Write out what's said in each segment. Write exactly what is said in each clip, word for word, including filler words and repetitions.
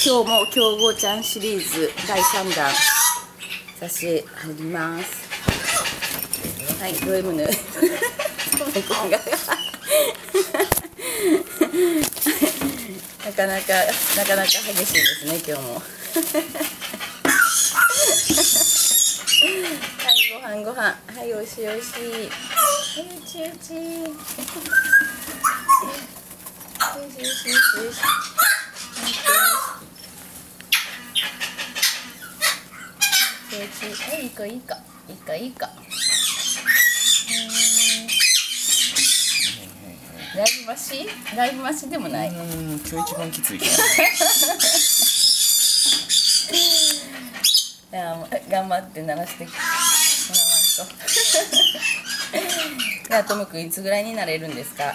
今日も強豪ちゃんシリーズだいさんだん差し入ります。はい、ド M ヌなかなかなかなか激しいですね今日も。はい、ご飯ご飯、はい、おいしいおいしい。はい、うちうち。よしよしよしよし。はい、いいかいいかいいかいいか。ライブ増し？ライブ増しでもない。うん、 今日一番きついから。 いや、もう頑張って鳴らしてもらわんと。じゃあ、ともくんいつぐらいになれるんですか？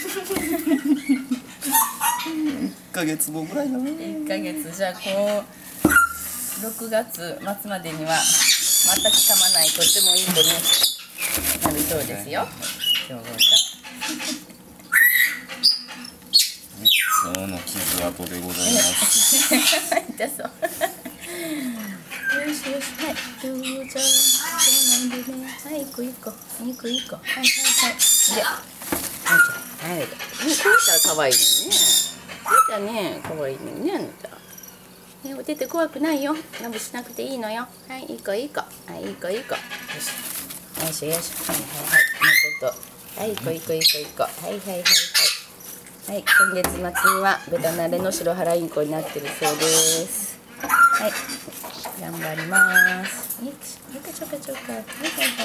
いっかげつごぐらいだね。 いっかげつ、じゃあこうろくがつまつまでには全く噛まないとってもいい子になるそうですよ。強豪ちゃん。 今日の傷跡でございます。 痛そう。よしよし、はい、強豪ちゃん、そうなんでね、はい、いこいこ、いこいこ、はいはいはい、で、はい、はい、こうしたら可愛いのね。こうしたらね、可愛いのね、あんた。ね、おてて怖くないよ。ラブしなくていいのよ。はい、いい子いい子。はい、いい子いい子。よし。よしよし。はいはいはい。もうちょっと。はい、いい子いい子いい子いい子。はいはいはいはい。はい、今月末にはベタ慣れの白原インコになってるそうです。はい、頑張ります。よいしょ、よかちょかちょか。はいはいはい。